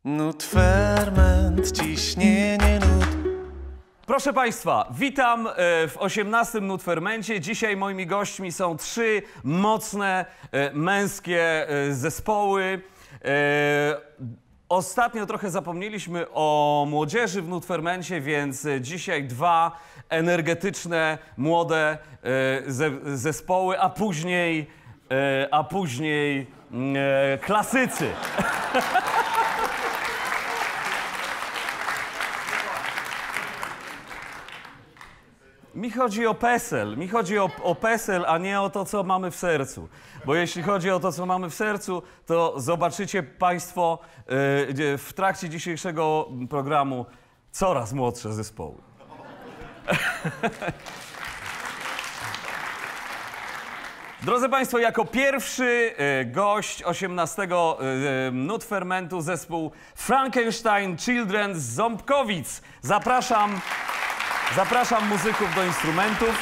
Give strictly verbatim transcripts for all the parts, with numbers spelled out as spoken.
Nut, ferment, ciśnienie nut. Proszę Państwa, witam w osiemnastym Nutfermencie. Dzisiaj moimi gośćmi są trzy mocne, męskie zespoły. Ostatnio trochę zapomnieliśmy o młodzieży w Nutfermencie, więc dzisiaj dwa energetyczne, młode zespoły, a później, a później klasycy. Mi chodzi o PESEL, mi chodzi o, o PESEL, a nie o to, co mamy w sercu. Bo jeśli chodzi o to, co mamy w sercu, to zobaczycie Państwo yy, w trakcie dzisiejszego programu coraz młodsze zespoły. Drodzy Państwo, jako pierwszy y, gość osiemnastego y, Nutfermentu zespół Frankenstein Children z Ząbkowic. Zapraszam, zapraszam muzyków do instrumentów.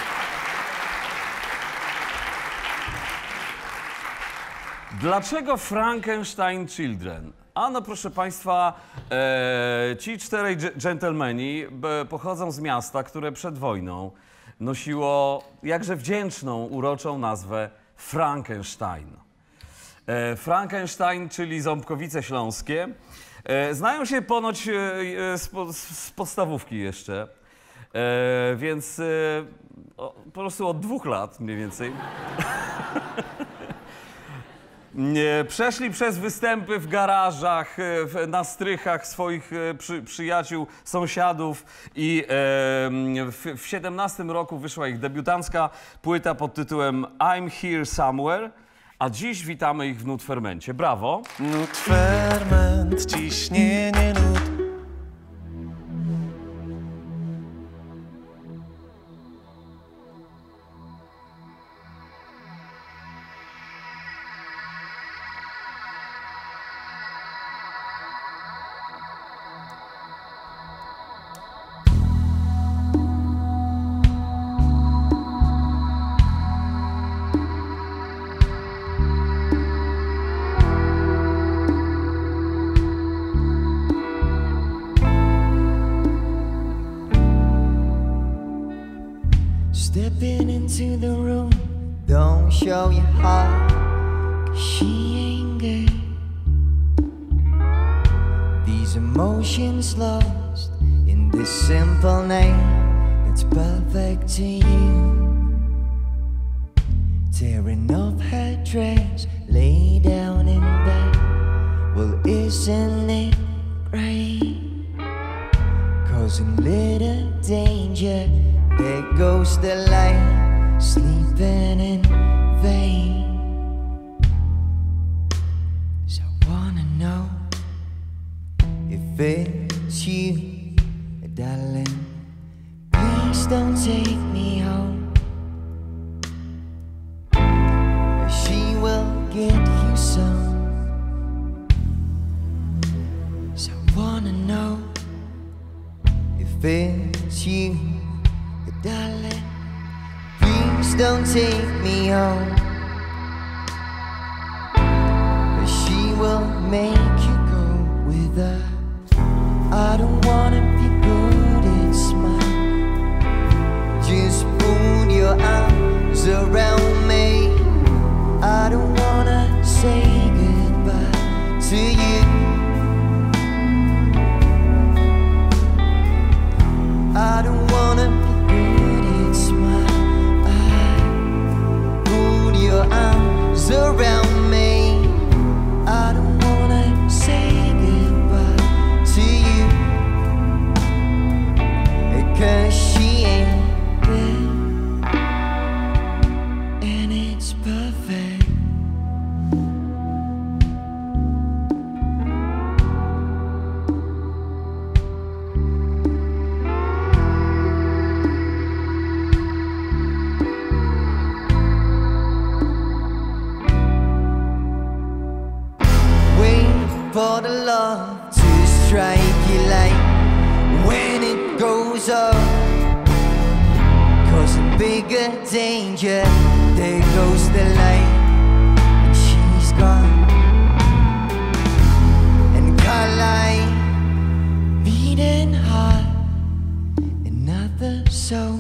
Dlaczego Frankenstein Children? Ano, proszę Państwa, e, ci czterej dżentelmeni pochodzą z miasta, które przed wojną nosiło jakże wdzięczną, uroczą nazwę Frankenstein. E, Frankenstein, czyli Ząbkowice Śląskie. E, znają się ponoć e, z, z podstawówki jeszcze, e, więc e, o, po prostu od dwóch lat mniej więcej. Przeszli przez występy w garażach, na strychach swoich przy, przyjaciół, sąsiadów i e, w, w siedemnastym roku wyszła ich debiutancka płyta pod tytułem I'm Here Somewhere, a dziś witamy ich w Nutfermencie. Brawo! Nutferment, ciśnienie nut. Stepping into the room, don't show your heart, 'cause she ain't good. These emotions lost in this simple name that's perfect to you. Tearing up her dress, lay down in bed. Well, isn't it great? Causing little danger. There goes the light, sleeping in vain. So I wanna know if it's you, darling. Please don't take me home. She will get you some. So I wanna know if it's you, darling, please don't take me home. She will make you go with her. I don't wanna be good and smile. Just put your arms around me. I don't wanna say goodbye to you. I don't wanna be arms around me. I don't wanna say goodbye to you, 'cause she ain't good, and it's perfect. For the love to strike you like when it goes up, causing bigger danger. There goes the light, and she's gone. And Carlisle so,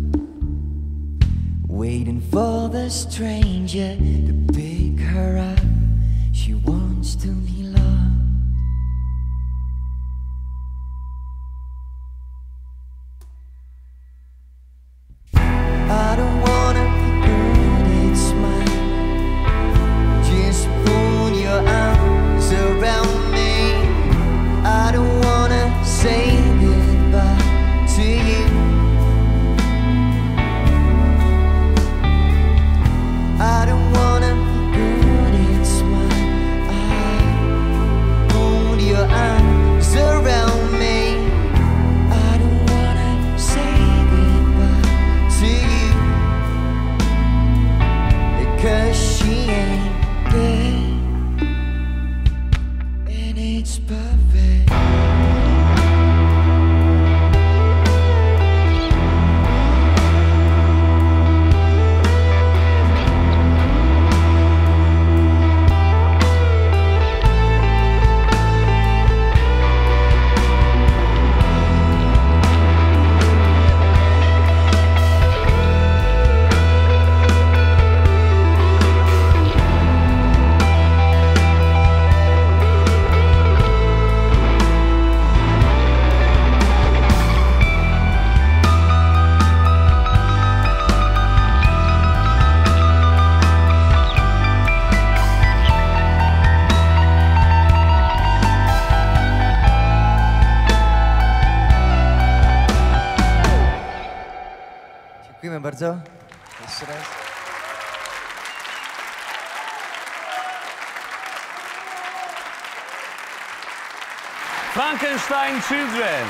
waiting for the stranger to pick her up. She wants to be loved. I don't wanna be good at smile. Just put your arms around me. I don't wanna say goodbye to you. I don't wanna be good at smile. I hold your arms around me. I don't wanna say goodbye to you, 'cause she ain't good, and it's perfect. Dziękujemy bardzo. Jeszcze raz. Frankenstein Children.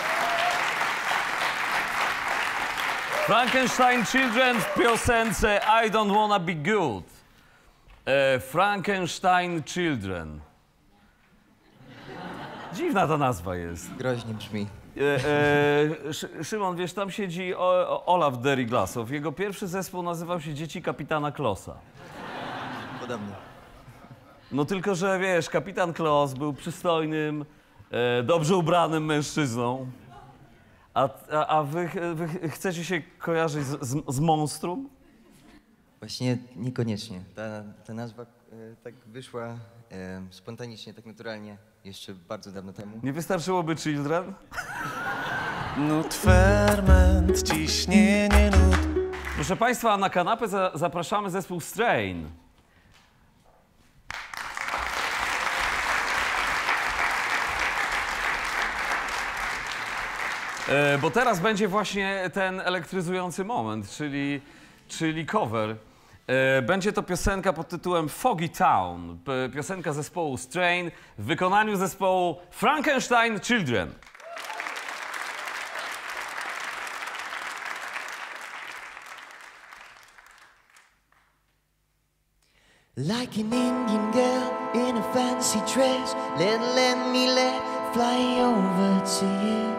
Frankenstein Children w piosence I Don't Wanna Be Good. E, Frankenstein Children. Dziwna ta nazwa jest. Groźnie brzmi. E, e, Szy- Szymon, wiesz, tam siedzi o, o, Olaf Derry-Glassow. Jego pierwszy zespół nazywał się Dzieci Kapitana Klossa. Podobnie. No tylko, że wiesz, kapitan Kloss był przystojnym, e, dobrze ubranym mężczyzną. A, a, a wy, wy chcecie się kojarzyć z, z, z monstrum? Właśnie niekoniecznie. Ta, ta nazwa e, tak wyszła e, spontanicznie, tak naturalnie, jeszcze bardzo dawno temu. Nie wystarczyłoby Children? Nut, ferment, ciśnienie nut. Proszę Państwa, na kanapę za, zapraszamy zespół Strain. E, bo teraz będzie właśnie ten elektryzujący moment, czyli, czyli cover. E, będzie to piosenka pod tytułem Foggy Town, p- piosenka zespołu Strain w wykonaniu zespołu Frankenstein Children. Like an Indian girl in a fancy dress, let, let me let fly over to you.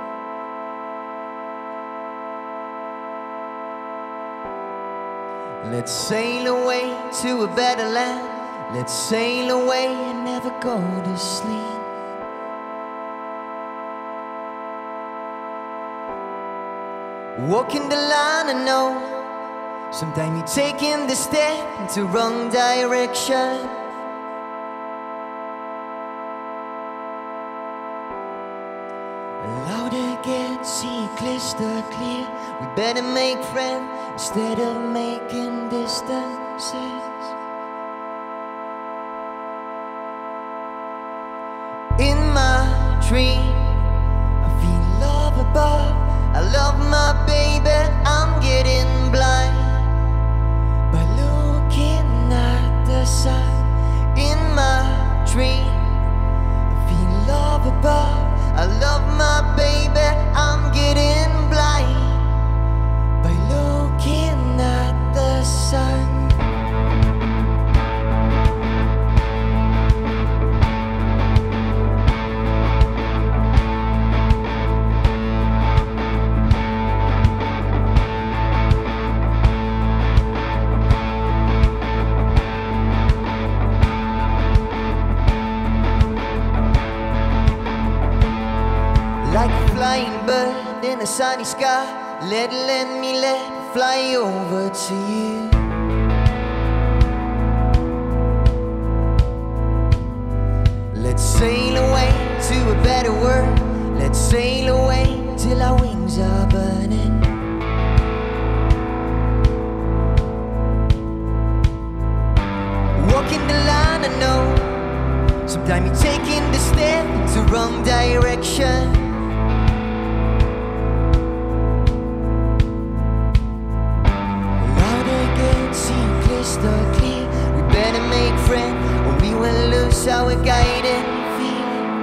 Let's sail away to a better land. Let's sail away and never go to sleep. Walking the line, I know sometimes you're taking the step into wrong direction. Louder again, see crystal clear. We better make friends instead of making distances. In my dream, I feel love above. I love my baby, I'm getting blind by looking at the sun. In my dream, I feel love above. I love my baby, I'm getting blind by looking at the sun. Like a flying bird in a sunny sky, let, let me let fly over to you. Let's sail away to a better world. Let's sail away till our wings are burning. Walking the line, I know sometimes you're taking the step into wrong direction. Now they can see crystal clear. We better make friends or we will lose our guiding feet.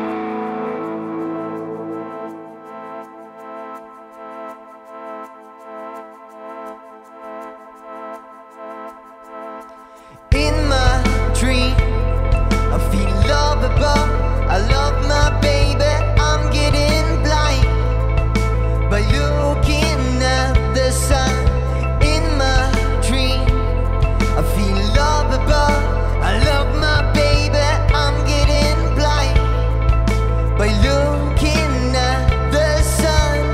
In my dream, I feel love above. I love my baby. I'm getting blind by looking at the sun. In my dream, I feel love above. I love my baby. I'm getting blind by looking at the sun.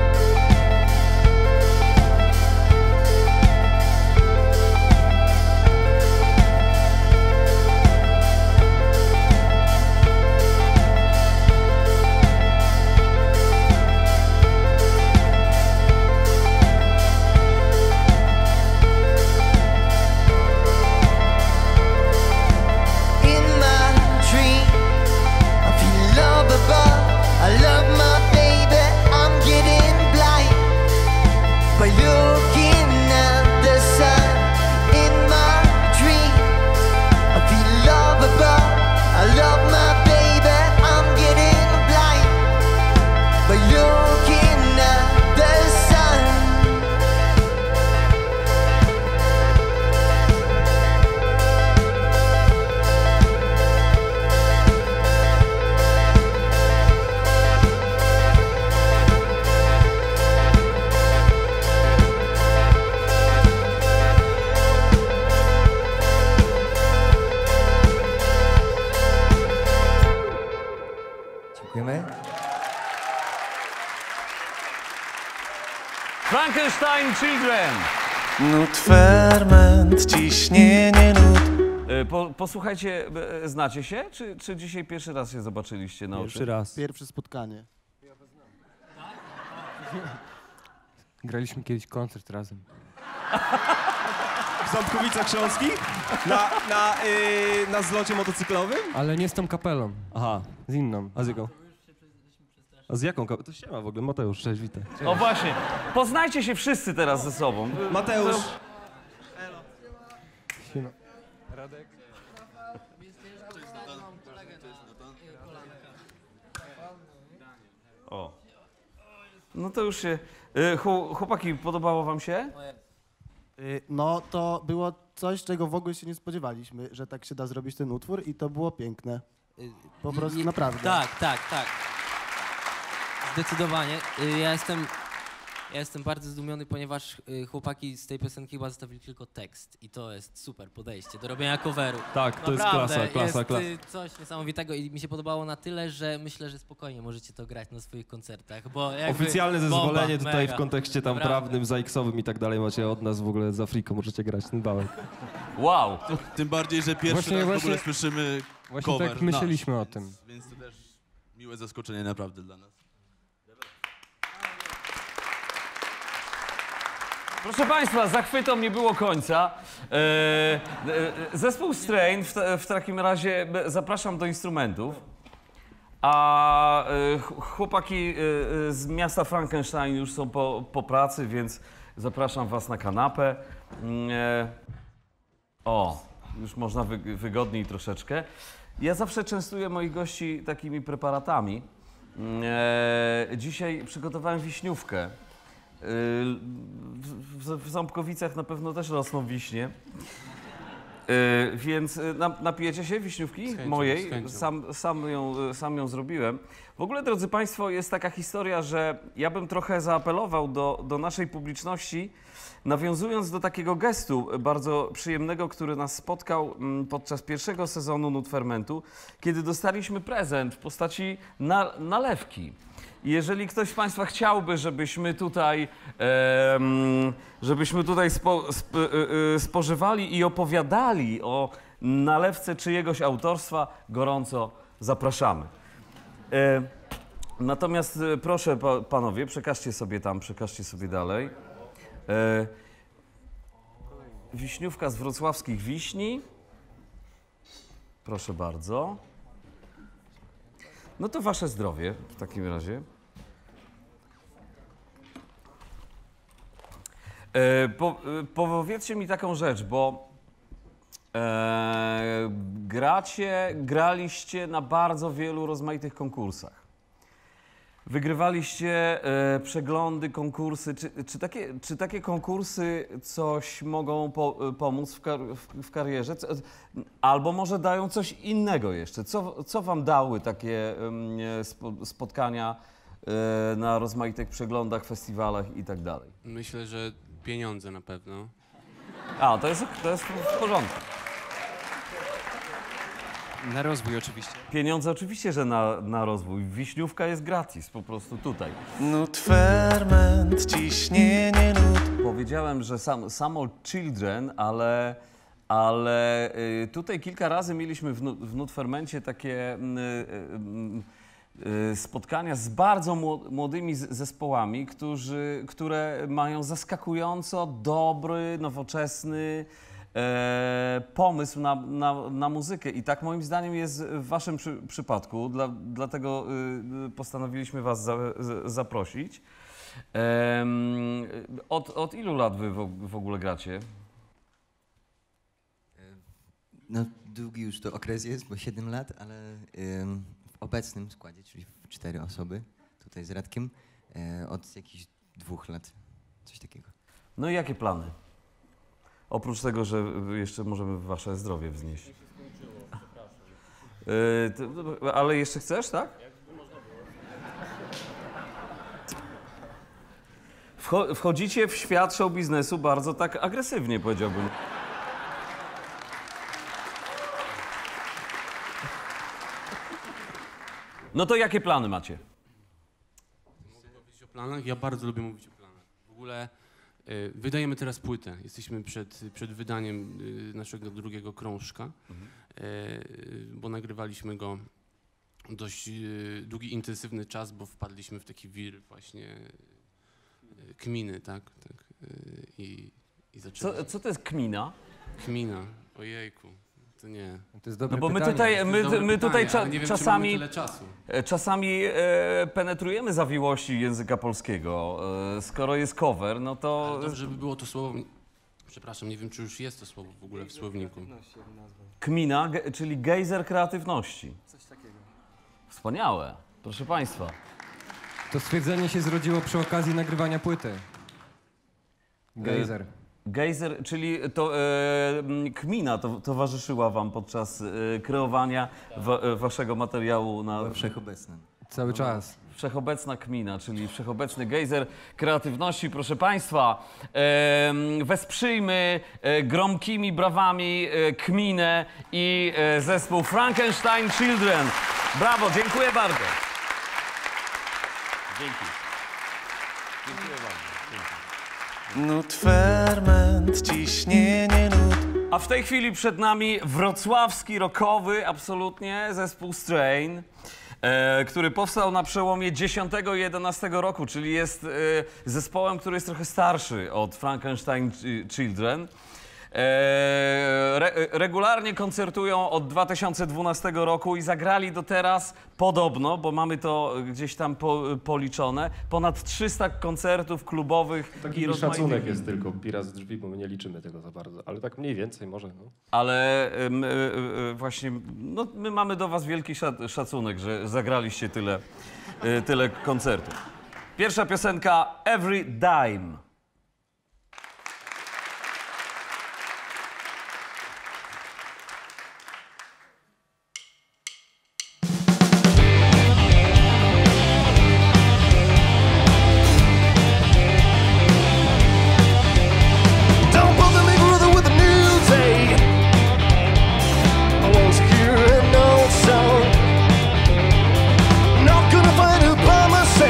In my dream, I feel love above. I love my baby. I'm getting blind by looking at the sun. In my dream, I feel love above. I love my baby. I'm getting blind by looking at the sun. Dziękujemy. Frankenstein Children. Nut, ferment, ciśnienie nut. E, Po, posłuchajcie, e, znacie się? Czy, czy dzisiaj pierwszy raz się zobaczyliście na Pierwszy oczy? raz. Pierwsze spotkanie. Graliśmy kiedyś koncert razem. W Ząbkowicach Śląskich? Na, na, yy, na zlocie motocyklowym? Ale nie z tą kapelą, Aha, z inną. a z jaką? A z jaką? kap- To się ma w ogóle, Mateusz, cześć, witaj. O właśnie, poznajcie się wszyscy teraz ze sobą. Mateusz, Siema. O. No to już się... e, chł- Chłopaki, podobało wam się? Y, No to było coś, czego w ogóle się nie spodziewaliśmy, że tak się da zrobić ten utwór i to było piękne. Y, Po prostu naprawdę. Tak, tak, tak. Zdecydowanie. Y, Ja jestem, ja jestem bardzo zdumiony, ponieważ y, chłopaki z tej piosenki chyba zostawili tylko tekst. I to jest super podejście do robienia coveru. tak, to jest Naprawdę, klasa, klasa, jest klasa. y, coś niesamowitego i mi się podobało na tyle, że myślę, że spokojnie możecie to grać na swoich koncertach, bo jakby Oficjalne bomba, zezwolenie tutaj mega. w kontekście tam Naprawdę. prawnym, zaiksowym i tak dalej macie od nas w ogóle z Afriką, możecie grać ten bałek. Wow. Tym bardziej, że pierwszy Właśnie- raz w właśnie- ogóle słyszymy Właśnie cover tak myśleliśmy nasz, o tym. Więc, więc to też miłe zaskoczenie naprawdę dla nas. Proszę Państwa, zachwytom nie było końca. E, e, zespół Strain w, ta- w takim razie e, zapraszam do instrumentów. A e, ch- chłopaki e, e, z miasta Frankenstein już są po, po pracy, więc zapraszam Was na kanapę. Mm, E, o, już można wy, wygodniej troszeczkę. Ja zawsze częstuję moich gości takimi preparatami. Mm, E, dzisiaj przygotowałem wiśniówkę. W, w, w Ząbkowicach na pewno też rosną wiśnie. Yy, więc yy, na, napijecie się wiśniówki chęcią, mojej? z chęcią. Sam, sam, ją, sam ją zrobiłem. W ogóle, drodzy Państwo, jest taka historia, że ja bym trochę zaapelował do, do naszej publiczności, nawiązując do takiego gestu bardzo przyjemnego, który nas spotkał mm, podczas pierwszego sezonu Nut Fermentu, kiedy dostaliśmy prezent w postaci na, nalewki. Jeżeli ktoś z Państwa chciałby, żebyśmy tutaj, em, żebyśmy tutaj spo, sp, y, y, spożywali i opowiadali o nalewce czyjegoś autorstwa, gorąco zapraszamy. E, natomiast e, proszę pa, panowie, przekażcie sobie tam, przekażcie sobie dalej. E, wiśniówka z wrocławskich wiśni. Proszę bardzo. No to wasze zdrowie w takim razie. E, po, e, powiedzcie mi taką rzecz, bo e, gracie, graliście na bardzo wielu rozmaitych konkursach. Wygrywaliście e, przeglądy, konkursy. Czy, czy, takie, czy takie konkursy coś mogą po, pomóc w, kar, w, w karierze? Co, albo może dają coś innego jeszcze? Co, co wam dały takie e, spo, spotkania e, na rozmaitych przeglądach, festiwalach i tak dalej? Myślę, że pieniądze na pewno. A, to jest, to jest w porządku. Na rozwój oczywiście. Pieniądze oczywiście, że na, na rozwój. Wiśniówka jest gratis, po prostu tutaj. Nut, ferment, ciśnienie nut. Powiedziałem, że sam, samo Children, ale, ale y, tutaj kilka razy mieliśmy w, w Nutfermencie takie y, y, y, spotkania z bardzo młodymi zespołami, którzy, które mają zaskakująco dobry, nowoczesny E, pomysł na, na, na muzykę i tak moim zdaniem jest w waszym przy, przypadku, dla, dlatego y, postanowiliśmy was za, z, zaprosić. E, od, od ilu lat wy w, w ogóle gracie? No długi już to okres jest, bo siedem lat, ale ym, w obecnym składzie, czyli w cztery osoby, tutaj z Radkiem, y, od jakichś dwóch lat, coś takiego. No i jakie plany? Oprócz tego, że jeszcze możemy wasze zdrowie wznieść. Yy, to, ale jeszcze chcesz, tak? Wcho wchodzicie w świat show biznesu bardzo tak agresywnie, powiedziałbym. No to jakie plany macie? Mogę powiedzieć o planach? Ja bardzo lubię mówić o planach. W ogóle y, wydajemy teraz płytę. Jesteśmy przed, przed wydaniem y, naszego drugiego krążka, mhm. y, bo nagrywaliśmy go dość y, długi, intensywny czas, bo wpadliśmy w taki wir właśnie y, kminy, tak? tak y, i, i co, co to jest kmina? Kmina, ojejku. To nie. To jest dobre no bo my pytanie. tutaj, my, dobre my tutaj pytanie, cza nie wiem, czasami, tyle czasu. czasami e, penetrujemy zawiłości języka polskiego. E, skoro jest cover, no to... Ale dobrze by było to słowo, przepraszam, nie wiem, czy już jest to słowo w ogóle w słowniku. Kmina, ge, czyli gejzer kreatywności. Coś takiego. Wspaniałe, proszę państwa. To stwierdzenie się zrodziło przy okazji nagrywania płyty. Gejzer. Gejzer, czyli to e, kmina to, towarzyszyła wam podczas e, kreowania wa, e, waszego materiału na... Wszechobecna. Cały czas. Wszechobecna kmina, czyli wszechobecny gejzer kreatywności. Proszę państwa, e, wesprzyjmy e, gromkimi brawami e, kminę i e, zespół Frankenstein Children. Brawo, dziękuję bardzo. Dzięki. Dziękuję bardzo. Dzięki. Nut, ferment, ciśnienie nut. A w tej chwili przed nami wrocławski rockowy, absolutnie, zespół Strain, e, który powstał na przełomie dziesiątego i jedenastego roku, czyli jest e, zespołem, który jest trochę starszy od Frankenstein Children. E, re, regularnie koncertują od dwa tysiące dwunastego roku i zagrali do teraz podobno, bo mamy to gdzieś tam po, policzone, ponad trzysta koncertów klubowych. Taki i rozmaitych... szacunek jest tylko pira z drzwi, bo my nie liczymy tego za bardzo, ale tak mniej więcej może. No. Ale y, y, y, właśnie no, my mamy do was wielki szacunek, że zagraliście tyle, y, tyle koncertów. Pierwsza piosenka Every Dime. Not gonna find it by myself.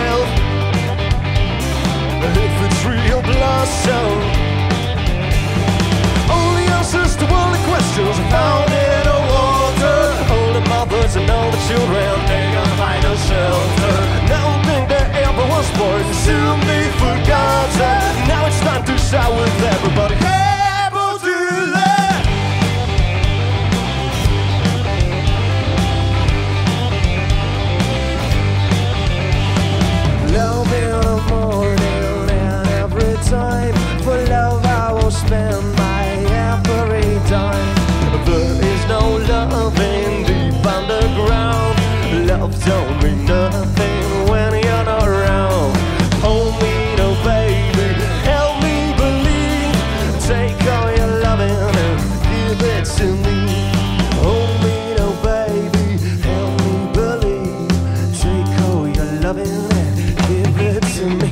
Come and give it to me.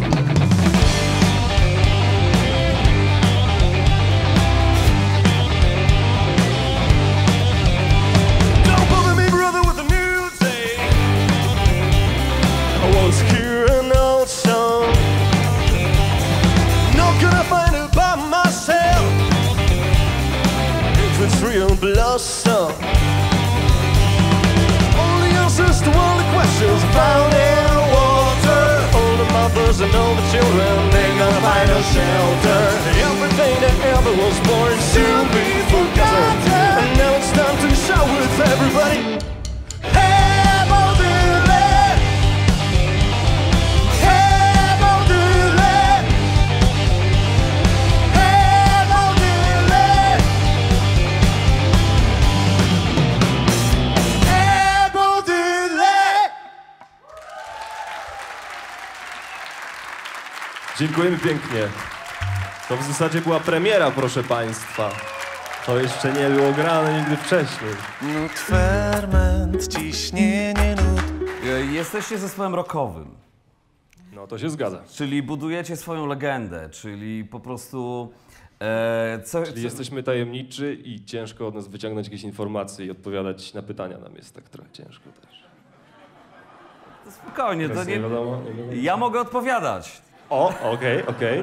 Don't bother me, brother, with the music. I once hear an old song. Not gonna find it by myself. If it's real blossom. Only answers to all the questions found in water. All the mothers and all the children, they gonna find a shelter. Everything that ever was born soon be forgotten. And now it's time to shout with everybody. Hey, Baudelaire! Hey, Baudelaire! Hey, Baudelaire! Hey, Baudelaire! Dziękujemy pięknie. To w zasadzie była premiera, proszę państwa. To jeszcze nie było grane nigdy wcześniej. Nut, ferment, ciśnienie nut. E, Jesteście zespołem rockowym. No to się zgadza. Czyli budujecie swoją legendę, czyli po prostu... E, co, Czyli co, jesteśmy tajemniczy i ciężko od nas wyciągnąć jakieś informacje i odpowiadać na pytania nam jest tak trochę ciężko też. to spokojnie, to Teraz nie... nie wiadomo, nie wiadomo. Ja mogę odpowiadać. O, okej, okej.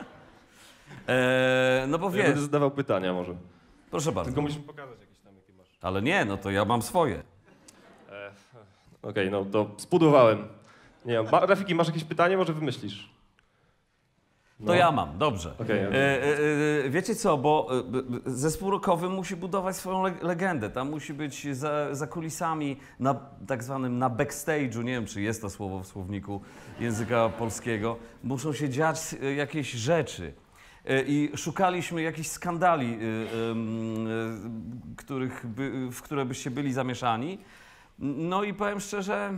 E, no bo Ja wiesz... będę zadawał pytania może. Proszę bardzo. Tylko musimy pokazać jakieś tam, jakie masz. Ale nie, no to ja mam swoje. E, Okej, no to spudowałem. Nie wiem, ma, Rafiki, masz jakieś pytanie? Może wymyślisz? To No. ja mam, dobrze. Okej, okej. E, e, e, wiecie co, bo e, e, zespół rockowy musi budować swoją le legendę. Tam musi być za, za kulisami, na tak zwanym na backstage'u, nie wiem czy jest to słowo w słowniku języka polskiego, muszą się dziać e, jakieś rzeczy. E, I szukaliśmy jakichś skandali, e, e, e, których by, w które byście byli zamieszani. No i powiem szczerze,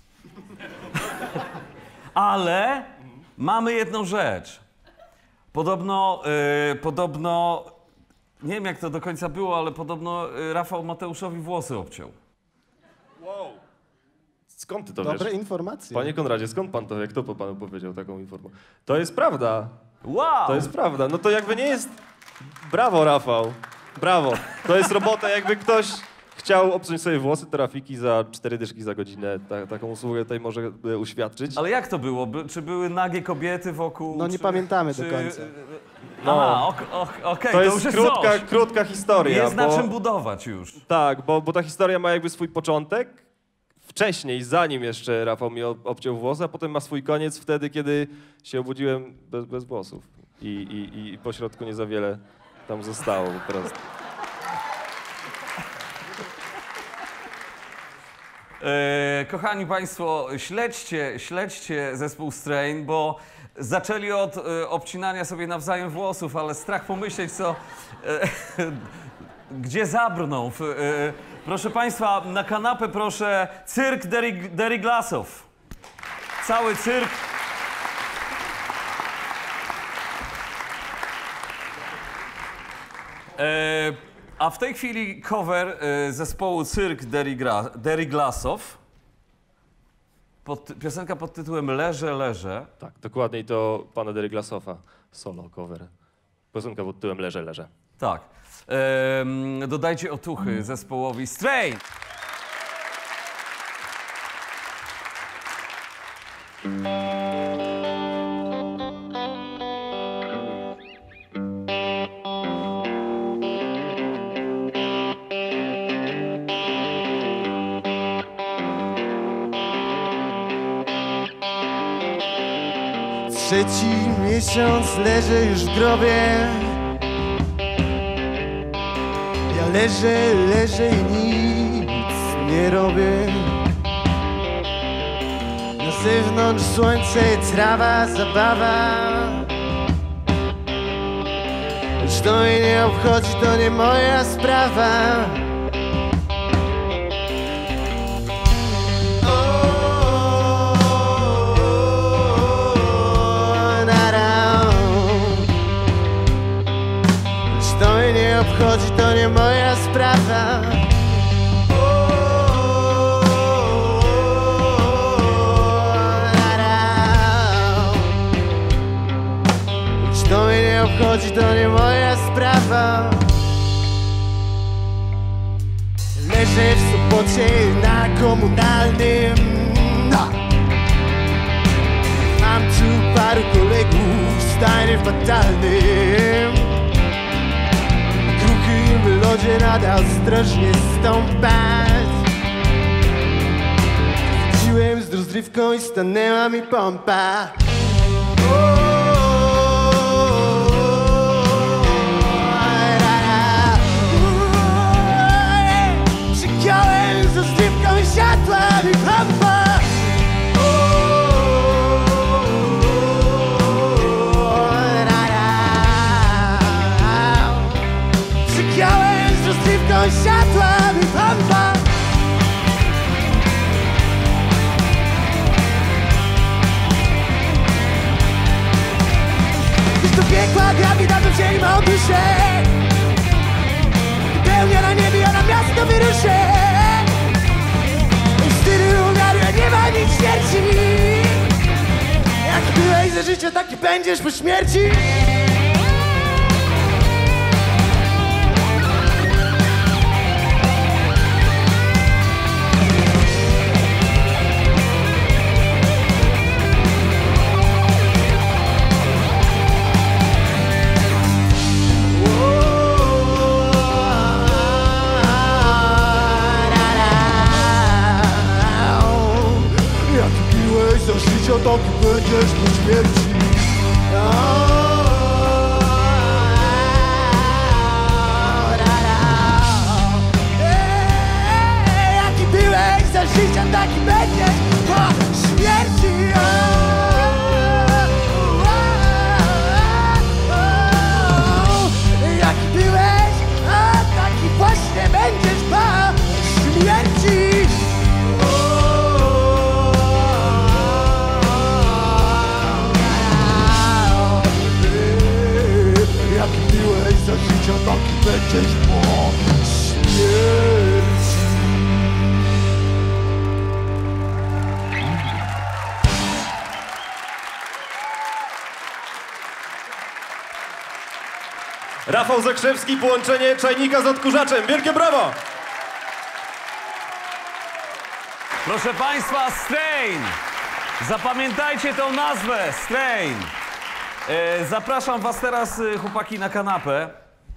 ale mamy jedną rzecz. Podobno, yy, podobno, nie wiem jak to do końca było, ale podobno yy, Rafał Mateuszowi włosy obciął. Wow. Skąd ty to Dobre wiesz? informacje. Panie Konradzie, skąd pan to, jak to po panu powiedział taką informację? To jest prawda. Wow! To jest prawda. No to jakby nie jest... Brawo, Rafał. Brawo. To jest robota, jakby ktoś chciał obciąć sobie włosy, to Rafiki za cztery dyszki za godzinę. Ta, taką usługę tutaj może e, uświadczyć. Ale jak to było? By, czy były nagie kobiety wokół? No nie czy, pamiętamy czy, do końca. No. Aha, ok, ok, okej, To to, jest już jest krótka, coś. krótka historia. Jest na bo... czym budować już. Tak, bo, bo ta historia ma jakby swój początek wcześniej, zanim jeszcze Rafał mi ob- obciął włosy, a potem ma swój koniec wtedy, kiedy się obudziłem bez, bez włosów. I, i, I po środku nie za wiele tam zostało po prostu. E, kochani Państwo, śledźcie, śledźcie zespół Strain, bo zaczęli od e, obcinania sobie nawzajem włosów, ale strach pomyśleć, co, e, gdzie zabrną. W, e, proszę Państwa, na kanapę proszę cyrk Derry, Derry Glassow. Cały cyrk. E, a w tej chwili cover e, zespołu Cyrk Derry, Gra, Derry Glassow. Pod, piosenka pod tytułem Leżę, leżę. Tak, dokładniej to pana Derry Glassowa, solo cover. Piosenka pod tytułem Leżę, leżę. Tak. E, dodajcie otuchy zespołowi Strain. Trzeci miesiąc leżę już w grobie. Ja leżę, leżę i nic nie robię. Na zewnątrz słońce, trawa, zabawa. Lecz to mnie nie obchodzi, to nie moja sprawa. Obchodzi, to nie moja sprawa. chodzi, to nie moja sprawa. Leżę w Sopocie na Komunalnym, no. Mam tu paru kolegów w stanie fatalnym. W kruchym lodzie nadal ostrożnie stąpać. Wróciłem z rozrywką i stanęła mi pompa. Przygiąłem z rozrywką i siadła mi pompa. Przygiąłem z rozrywką i siadła mi pompa. Do piekła diabli dawno wzięli mą duszę. Pełnia na niebie, a na miasto wyruszę. W stylu ugarnia nie ma nic śmierci. Jak byłeś za życia, taki będziesz po śmierci. Za życia taki będziesz po śmierci. Jaki byłeś za życia, taki będziesz po śmierci. Jaki byłeś, a taki właśnie będziesz po śmierci. Jaki byłeś za życia, taki będziesz po śmierci. Rafał Zakrzewski, połączenie czajnika z odkurzaczem. Wielkie brawo! Proszę Państwa, Strain! Zapamiętajcie tą nazwę, Strain! E, zapraszam Was teraz, e, chłopaki, na kanapę.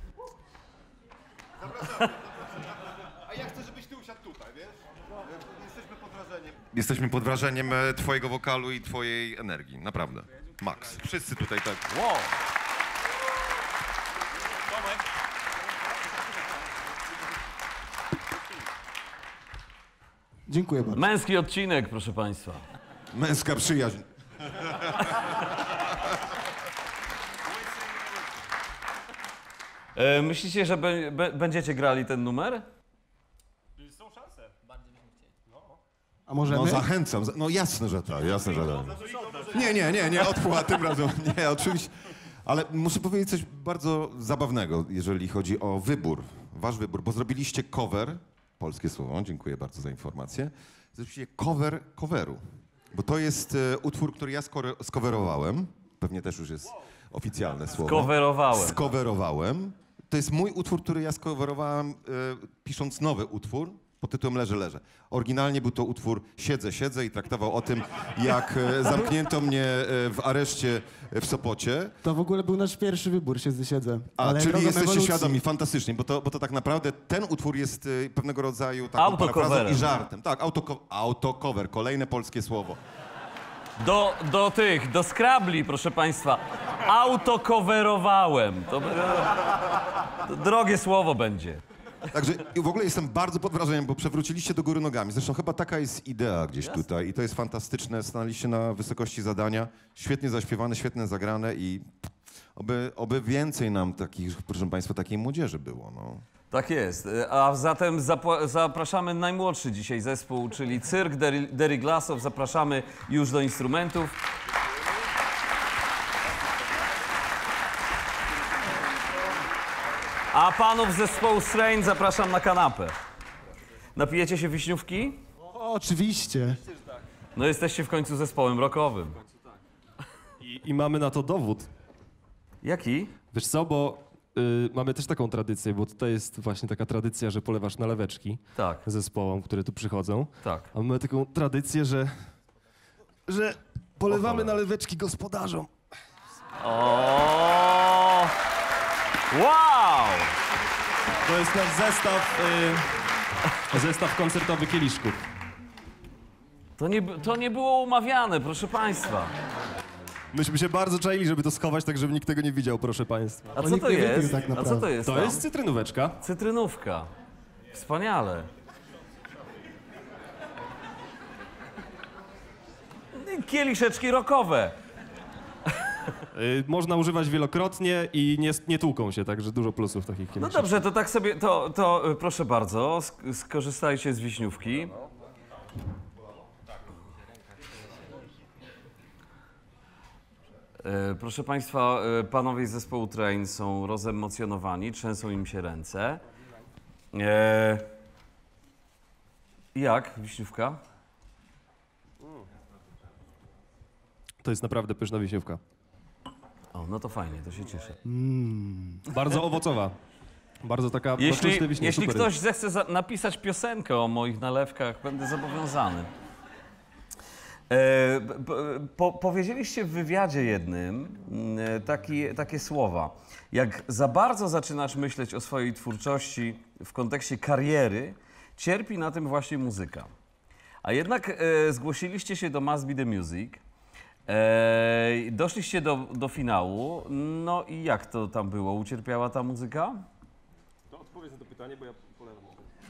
A ja chcę, żebyś ty usiadł tutaj, wiesz? Jesteśmy pod wrażeniem. Jesteśmy pod wrażeniem e, twojego wokalu i twojej energii, naprawdę. Max. Wszyscy tutaj tak. Wow. Dziękuję bardzo. Męski odcinek, proszę Państwa. Męska przyjaźń. E, myślicie, że be, be, będziecie grali ten numer? Są szanse. Bardzo byśmy chcieli. No. A możemy? No zachęcam. No jasne, że tak, jasne, że tak. Nie, nie, nie, nie, odpływa tym razem. Nie, oczywiście. Ale muszę powiedzieć coś bardzo zabawnego, jeżeli chodzi o wybór. Wasz wybór, bo zrobiliście cover, polskie słowo, dziękuję bardzo za informację. Zrobiliście cover coveru, bo to jest e, utwór, który ja skore, skowerowałem. Pewnie też już jest oficjalne słowo. Skowerowałem. Skowerowałem. To jest mój utwór, który ja skowerowałem, e, pisząc nowy utwór pod tytułem Leżę, leżę. Oryginalnie był to utwór Siedzę, siedzę i traktował o tym, jak e, zamknięto mnie e, w areszcie w Sopocie. To w ogóle był nasz pierwszy wybór, siedzę, siedzę. A, Ale czyli drogą jesteście ewolucji. świadomi, fantastycznie, bo to, bo to tak naprawdę ten utwór jest e, pewnego rodzaju taką Autocoverem. parafrazą i żartem. Tak, autoco autocover, kolejne polskie słowo. Do, do tych, do Scrabli, proszę Państwa. Autocoverowałem. To, to drogie słowo będzie. Także i w ogóle jestem bardzo pod wrażeniem, bo przewróciliście do góry nogami. Zresztą chyba taka jest idea gdzieś Jasne. tutaj i to jest fantastyczne. Stanęliście na wysokości zadania. Świetnie zaśpiewane, świetnie zagrane i oby, oby więcej nam takich, proszę Państwa, takiej młodzieży było. No. Tak jest. A zatem zapła- zapraszamy najmłodszy dzisiaj zespół, czyli Cyrk Dery, Dery Glasow. Zapraszamy już do instrumentów. A panów z zespołu Strain zapraszam na kanapę. Napijecie się wiśniówki? O, oczywiście. No jesteście w końcu zespołem rockowym. I, I mamy na to dowód. Jaki? Wiesz co, bo y, mamy też taką tradycję, bo tutaj jest właśnie taka tradycja, że polewasz naleweczki tak. zespołom, które tu przychodzą. Tak. A my mamy taką tradycję, że, że polewamy naleweczki gospodarzom. O! Wow! To jest nasz zestaw, y, zestaw koncertowy kieliszków. To nie, to nie było umawiane, proszę państwa. Myśmy się bardzo czaili, żeby to schować, tak żeby nikt tego nie widział, proszę państwa. A co to jest? tak A co to jest To tam? jest cytrynóweczka. Cytrynówka. Wspaniale. I kieliszeczki rockowe. Y, można używać wielokrotnie i nie, nie tłuką się, także dużo plusów takich No kieliszków. dobrze, to tak sobie, to, to y, proszę bardzo, sk- skorzystajcie z wiśniówki. E, Proszę Państwa, e, panowie z zespołu Train są rozemocjonowani, trzęsą im się ręce. E, Jak, wiśniówka? To jest naprawdę pyszna wiśniówka. O, no to fajnie, to się cieszę. Bardzo owocowa. Bardzo taka Jeśli, proszczęsne wiśnie, jeśli super ktoś jest. zechce za- napisać piosenkę o moich nalewkach, będę zobowiązany. E, b- b- po, powiedzieliście w wywiadzie jednym mm, taki, takie słowa. Jak za bardzo zaczynasz myśleć o swojej twórczości w kontekście kariery, cierpi na tym właśnie muzyka. A jednak e, zgłosiliście się do Must Be The Music, e, doszliście do, do finału, no i jak to tam było? Ucierpiała ta muzyka? To odpowiedz na to pytanie, bo ja polewam.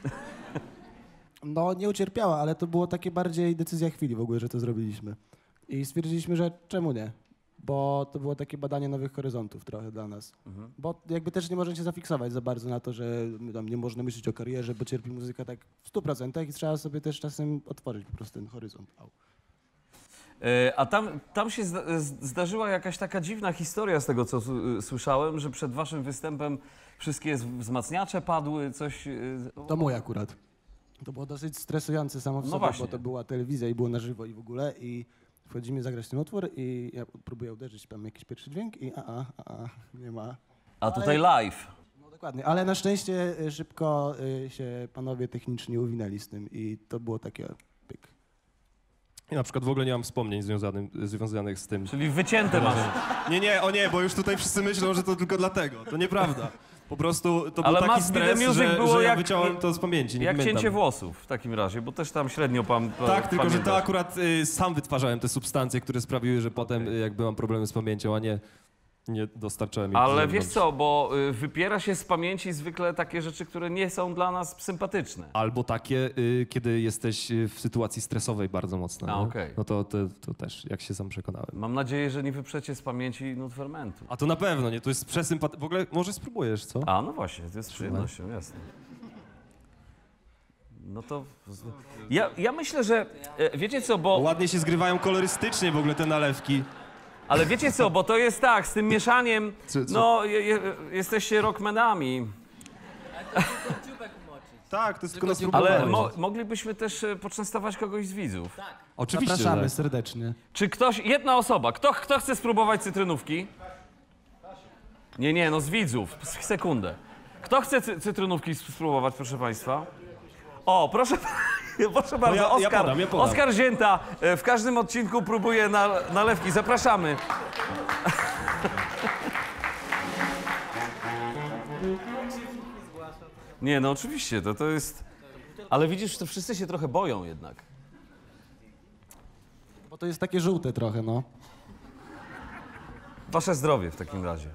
No nie ucierpiała, ale to było takie bardziej decyzja chwili w ogóle, że to zrobiliśmy. I stwierdziliśmy, że czemu nie? Bo to było takie badanie nowych horyzontów trochę dla nas. Mhm. Bo jakby też nie można się zafiksować za bardzo na to, że tam nie można myśleć o karierze, bo cierpi muzyka tak w stu procentach i trzeba sobie też czasem otworzyć po prostu ten horyzont. Au. E, A tam, tam się zda, z- zdarzyła jakaś taka dziwna historia z tego, co s- słyszałem, że przed waszym występem wszystkie z- wzmacniacze padły, coś... e, To mój akurat. To było dosyć stresujące samo w No sobie, właśnie. bo to była telewizja i było na żywo i w ogóle i wchodzimy zagrać ten utwór i ja próbuję uderzyć tam jakiś pierwszy dźwięk i a, a, a, a nie ma. A tutaj live. No dokładnie, ale na szczęście y, szybko y, się panowie techniczni uwinęli z tym i to było takie pyk. Ja na przykład w ogóle nie mam wspomnień związanym, związanych z tym. Czyli wycięte masz. Nie, nie, o nie, bo już tutaj wszyscy myślą, że to tylko dlatego. To nieprawda. Po prostu to Ale był taki Must Be The stres, Music że, było że ja jak- wyciąłem to z pamięci, nie Jak pamiętam. cięcie włosów w takim razie, bo też tam średnio pan pa- Tak, tylko że to pamiętasz. akurat y, sam wytwarzałem te substancje, które sprawiły, że potem y, jakby mam problemy z pamięcią, a nie, nie dostarczałem ich Ale z wiesz zewnątrz. co, bo y, wypiera się z pamięci zwykle takie rzeczy, które nie są dla nas sympatyczne. Albo takie, y, kiedy jesteś y, w sytuacji stresowej bardzo mocno. A, nie? okej. No to, to, to też, jak się sam przekonałem. Mam nadzieję, że nie wyprzecie z pamięci nut fermentu. A to na pewno, nie? To jest przesympatyczne. W ogóle może spróbujesz, co? A, no właśnie, to jest z przyjemnością, jasne. No to... Ja, ja myślę, że... e, Wiecie co, bo... Ładnie się zgrywają kolorystycznie w ogóle te nalewki. Ale wiecie co, bo to jest tak, z tym mieszaniem... Co- co? No, je, je, jesteście rockmanami. Tak, to jest tylko na Ale spróbowanie. mo, moglibyśmy też e, poczęstować kogoś z widzów. Oczywiście, że Zapraszamy tak. serdecznie. Czy ktoś, jedna osoba, kto, kto chce spróbować cytrynówki? Nie, nie, no z widzów, s- sekundę. Kto chce cy, cytrynówki sp- spróbować, proszę państwa? O, proszę, proszę bardzo, ja- ja Oskar, podam, ja podam. Oskar Zięta e, w każdym odcinku próbuje na, nalewki. Zapraszamy. Nie, no oczywiście, to, to jest... Ale widzisz, to wszyscy się trochę boją jednak. Bo to jest takie żółte trochę, no. Wasze zdrowie w takim razie.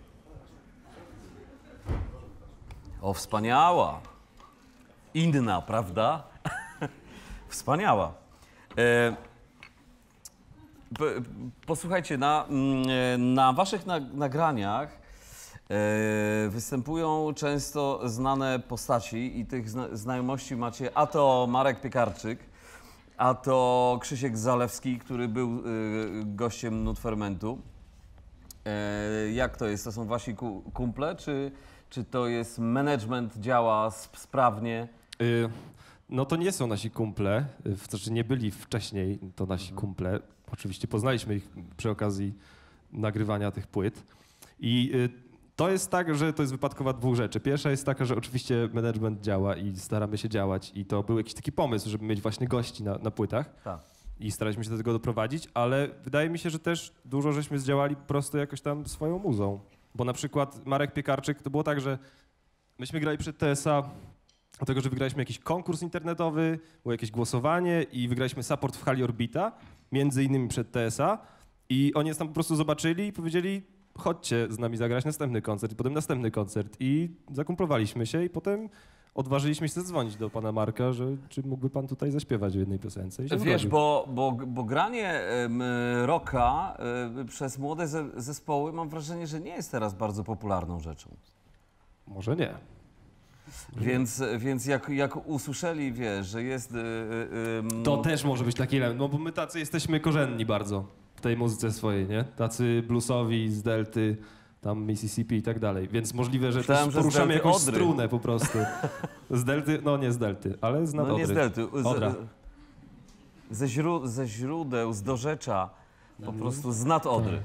O, wspaniała. Inna, prawda? Wspaniała. E, p, posłuchajcie, na, mm, na waszych na, nagraniach e, występują często znane postaci i tych zna, znajomości macie a to Marek Piekarczyk, a to Krzysiek Zalewski, który był e, gościem Nut Fermentu. E, jak to jest? To są wasi ku, kumple, czy, czy to jest management działa sp- sprawnie? Y, No to nie są nasi kumple, y, w- to znaczy nie byli wcześniej to nasi kumple. Oczywiście poznaliśmy ich przy okazji nagrywania tych płyt. I y, to jest tak, że to jest wypadkowa dwóch rzeczy. Pierwsza jest taka, że oczywiście management działa i staramy się działać i to był jakiś taki pomysł, żeby mieć właśnie gości na, na płytach. Tak. I staraliśmy się do tego doprowadzić, ale wydaje mi się, że też dużo żeśmy zdziałali po prostu jakoś tam swoją muzą. Bo na przykład Marek Piekarczyk, to było tak, że myśmy grali przed T S A, dlatego że wygraliśmy jakiś konkurs internetowy, było jakieś głosowanie i wygraliśmy support w hali Orbita, między innymi przed T S A i oni nas tam po prostu zobaczyli i powiedzieli, chodźcie z nami zagrać następny koncert i potem następny koncert i zakumplowaliśmy się i potem odważyliśmy się zadzwonić do pana Marka, że czy mógłby pan tutaj zaśpiewać w jednej piosence. I się Wiesz, zgodził. bo, bo, bo granie em, rocka em, przez młode ze, zespoły mam wrażenie, że nie jest teraz bardzo popularną rzeczą. Może nie. Więc, więc jak, jak usłyszeli, wiesz, że jest... Y, y, y, To też może być taki element, no bo my tacy jesteśmy korzenni bardzo w tej muzyce swojej, nie? Tacy bluesowi z Delty, tam Mississippi i tak dalej, więc możliwe, że Myślałem, też że z poruszamy Delty jakąś Odry. strunę po prostu. Z Delty, no nie z Delty, ale z nad No nie z Odry. Delty. Odra. Z, ze, źró, ze źródeł, z dorzecza, po prostu z nad Odry.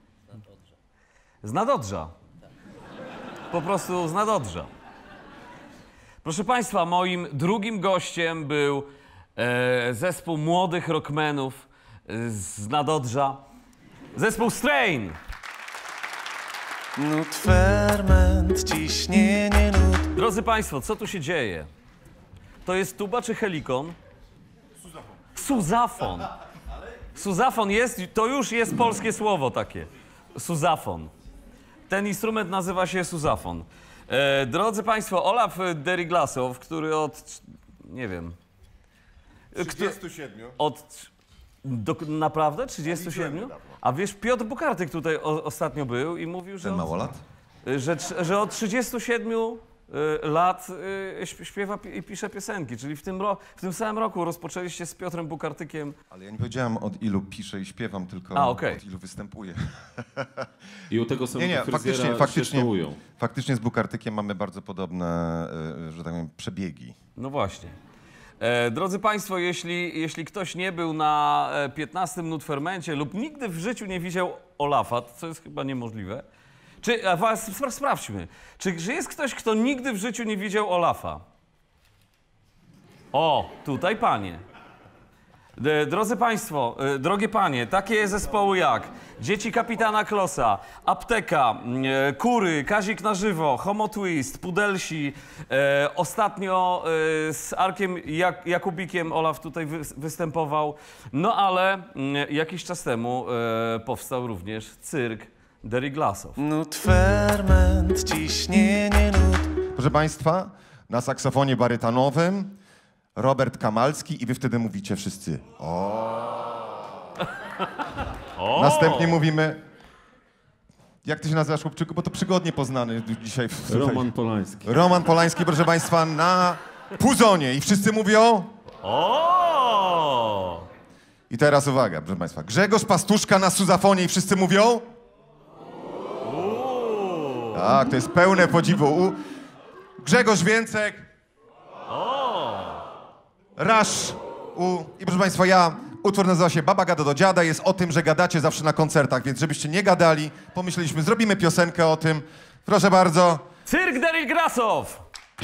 Z nadodrza. Po prostu z nadodrza. Proszę Państwa, moim drugim gościem był e, zespół młodych rockmenów e, z nadodrza. Zespół Strain. Nut, ferment, ciśnienie nut. Drodzy Państwo, co tu się dzieje? To jest tuba czy helikon? Suzafon. Suzafon. Suzafon jest, to już jest polskie słowo takie. Suzafon. Ten instrument nazywa się suzafon. E, drodzy Państwo, Olaf Deriglasow, który od, nie wiem... trzydziestu siedmiu. Od, do, naprawdę? trzydziestu siedmiu? A wiesz, Piotr Bukartyk tutaj o, ostatnio był i mówił, że... Ten mało od, lat? Że, że od trzydziestu siedmiu y, lat y, śpiewa i pisze piosenki, czyli w tym, ro, w tym samym roku rozpoczęliście z Piotrem Bukartykiem. Ale ja nie powiedziałem, od ilu piszę i śpiewam, tylko A, okay. od ilu występuję. I u tego samego nie, nie, fryzjera faktycznie, się faktycznie, szkołują. faktycznie z Bukartykiem mamy bardzo podobne, y, że tak powiem, przebiegi. No właśnie. E, drodzy Państwo, jeśli, jeśli ktoś nie był na piętnastym Nutfermencie lub nigdy w życiu nie widział Olafa, co jest chyba niemożliwe, czy, a, was, spra- sprawdźmy, czy, czy jest ktoś, kto nigdy w życiu nie widział Olafa? O, tutaj panie. D- Drodzy Państwo, e, drogie panie, takie zespoły jak Dzieci Kapitana Klosa, Apteka, e, Kury, Kazik na żywo, Homo Twist, Pudelsi, e, ostatnio e, z Arkiem Jak- Jakubikiem Olaf tutaj wy- występował, no ale m, jakiś czas temu e, powstał również cyrk Deriglasow. Nut, ferment, ciśnienie nut. Proszę Państwa, na saksofonie barytonowym Robert Kamalski i wy wtedy mówicie wszyscy o. O! Następnie mówimy, jak ty się nazywasz, chłopczyku, bo to przygodnie poznany dzisiaj. w- tutaj. Roman Polański. Roman Polański, proszę Państwa, na puzonie i wszyscy mówią o. I teraz uwaga, proszę Państwa, Grzegorz Pastuszka na suzafonie i wszyscy mówią tak, to jest pełne podziwu. U... Grzegorz Więcek. Rasz. U... I proszę Państwa, ja, utwór nazywa się Baba gada do dziada, jest o tym, że gadacie zawsze na koncertach, więc żebyście nie gadali, pomyśleliśmy, zrobimy piosenkę o tym. Proszę bardzo. Cyrk Deriglasow!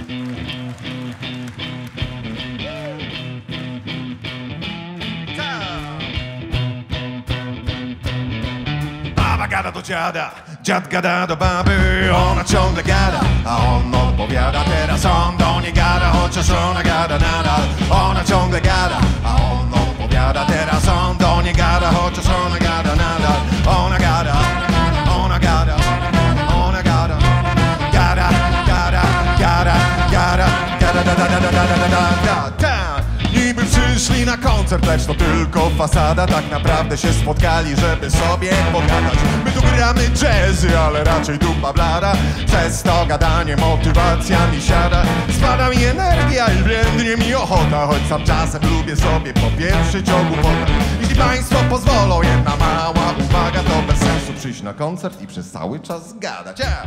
Baba gada do dziada, dziad gada do baby, ona ciągle gada, a on odpowiada, teraz on do niej gada, chociaż ona gada nadal. Ona ciągle gada, a on odpowiada, teraz on do niej gada, chociaż ona gada nadal. Ona gada, ona gada, ona gada, gada, gada, gada, gada, gada, da, da, da, da, da, da, da, da. Niby przyszli na koncert, lecz to tylko fasada. Tak naprawdę się spotkali, żeby sobie pogadać. My tu gramy jazzy, ale raczej dupa blada. Przez to gadanie motywacja mi siada. Spada mi energia i więdnie mi ochota, choć sam czasem lubię sobie popieprzyć o głupotach. Jeśli Państwo pozwolą, jedna mała uwaga, to bez sensu przyjść na koncert i przez cały czas gadać. Yeah.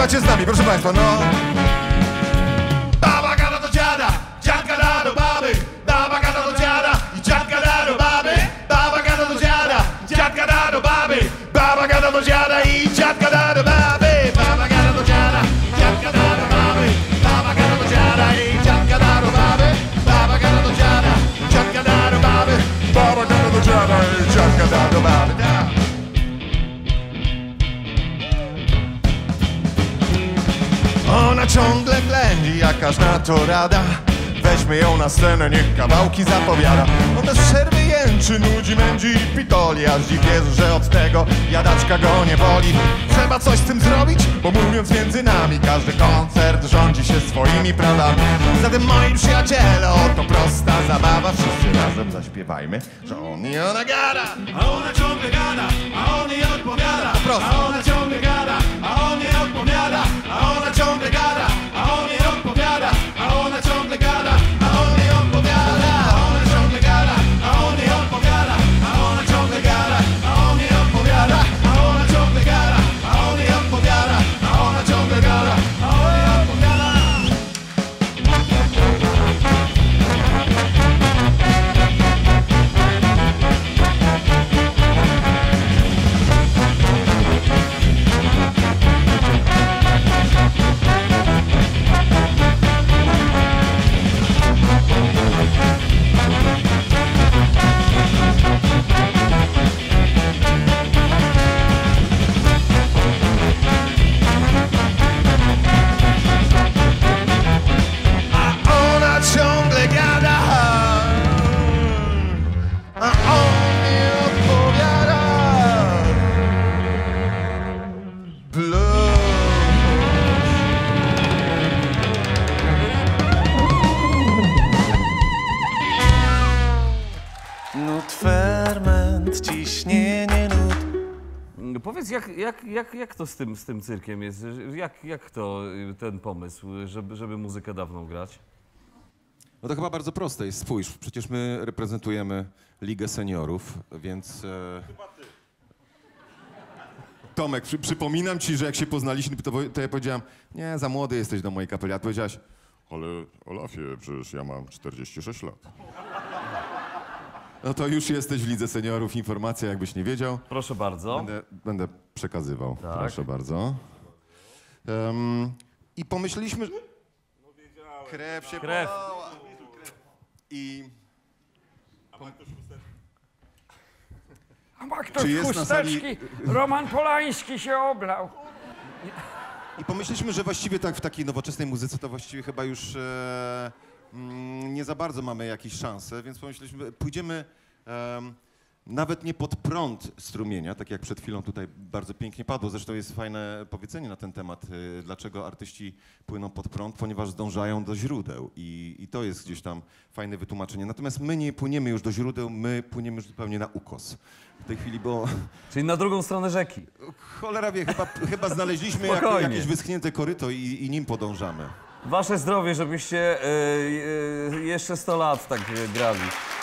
Śpiewacie z nami, proszę państwa, no. Baba gada do dziada, dziad gada do baby. Baba gada do dziada i dziad gada do baby. Baba gada do dziada, dziad gada do baby. Baba gada do dziada i dziad gada do baby. Baba gada do dziada, dziad gada do baby. Baba gada do dziada i dziad gada do baby. Baba gada do dziada, dziad gada do baby. Baba gada do dziada i dziad gada do baby. Ona ciągle ględzi, jakaż na to rada. Weźmy ją na scenę, niech kawałki zapowiada. On bez przerwy jęczy, nudzi, mędzi i pitoli. Aż dziw jest, że od tego jadaczka go nie boli. Trzeba coś z tym zrobić, bo mówiąc między nami, każdy koncert rządzi się swoimi prawami. Zatem moi przyjaciele, oto prosta zabawa. Wszyscy razem zaśpiewajmy, że on i ona gada. A ona ciągle gada, a on jej odpowiada. A ona ciągle gada, a on jej odpowiada. A ona ciągle gada, a on jej odpowiada. A ona ciągle gada, a on jej odpowiada. A ona ciągle gada, a on jej odpowiada. A ona ciągle gada, a on jej odpowiada. A ona ciągle gada, a on jej odpowiada. A ona ciągle gada, a on jej odpowiada. Ciągle gada, a on nie odpowiada. Blues. Nut, ferment, ciśnienie nut. Powiedz, jak, jak, jak, jak to z tym, z tym cyrkiem jest? Jak, jak to ten pomysł, żeby, żeby muzykę dawną grać? No to chyba bardzo proste jest. Spójrz, przecież my reprezentujemy Ligę Seniorów, więc... E... Tomek, przy, przypominam ci, że jak się poznaliśmy, to, to ja powiedziałem, nie, za młody jesteś do mojej kapeli, a ty powiedziałaś, ale Olafie, przecież ja mam czterdzieści sześć lat. No to już jesteś w Lidze Seniorów, informacja, jakbyś nie wiedział. Proszę bardzo. Będę, będę przekazywał, Tak. proszę bardzo. Um, I pomyśleliśmy, że... Krew się Krew. polała. I... A ma ktoś Czy jest na sali- chusteczki? Roman Polański się oblał. I pomyśleliśmy, że właściwie tak w takiej nowoczesnej muzyce to właściwie chyba już e, mm, nie za bardzo mamy jakieś szanse, więc pomyśleliśmy, pójdziemy em, nawet nie pod prąd strumienia, tak jak przed chwilą tutaj bardzo pięknie padło. Zresztą jest fajne powiedzenie na ten temat, y, dlaczego artyści płyną pod prąd, ponieważ zdążają do źródeł i, i to jest gdzieś tam fajne wytłumaczenie. Natomiast my nie płyniemy już do źródeł, my płyniemy już zupełnie na ukos. W tej chwili, bo... Czyli na drugą stronę rzeki. Cholera wie, chyba, chyba znaleźliśmy jak, Spokojnie. jakieś wyschnięte koryto i, i nim podążamy. Wasze zdrowie, żebyście e, e, jeszcze sto lat tak e, grali.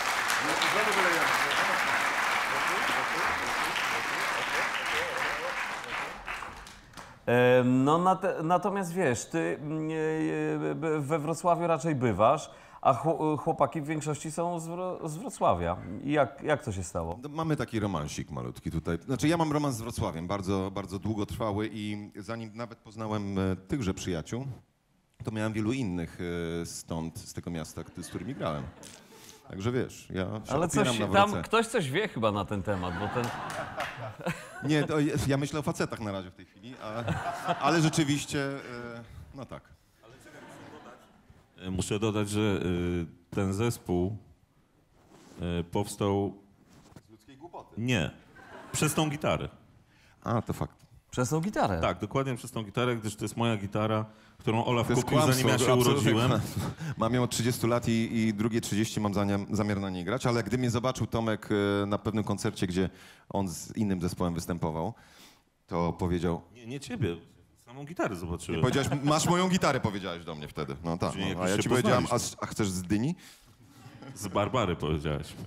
E, No nat natomiast wiesz, ty mm, e, e, we Wrocławiu raczej bywasz, a chł- chłopaki w większości są z, Wro z Wrocławia. I jak, jak to się stało? No, mamy taki romansik malutki tutaj. Znaczy ja mam romans z Wrocławiem, bardzo, bardzo długotrwały i zanim nawet poznałem e, tychże przyjaciół, to miałem wielu innych e, stąd, z tego miasta, k- z którymi grałem. Także wiesz, ja się Ale opieram coś, na tam Wroce. ktoś coś wie chyba na ten temat, bo ten... Nie, to je- ja myślę o facetach na razie w tej chwili, a, ale rzeczywiście, e, no tak. Muszę dodać, że y, ten zespół y, powstał... Z ludzkiej głupoty. Nie, przez tą gitarę. A, to fakt. Przez tą gitarę? Tak, dokładnie przez tą gitarę, gdyż to jest moja gitara, którą Olaf To jest kupił, zanim ja kłamstwo, się absolutnie urodziłem. kłamstwo. Mam ją od trzydziestu lat i, i drugie trzydzieści mam zamiar, zamiar na niej grać, ale gdy mnie zobaczył Tomek e, na pewnym koncercie, gdzie on z innym zespołem występował, to powiedział... Nie, nie ciebie, samą gitarę zobaczyłem. Nie, powiedziałeś, masz moją gitarę, powiedziałeś do mnie wtedy. No tak, Czyli no, jakoś a ja się ci powiedziałem, a, poznaliśmy. a chcesz z dyni? Z Barbary powiedziałeś.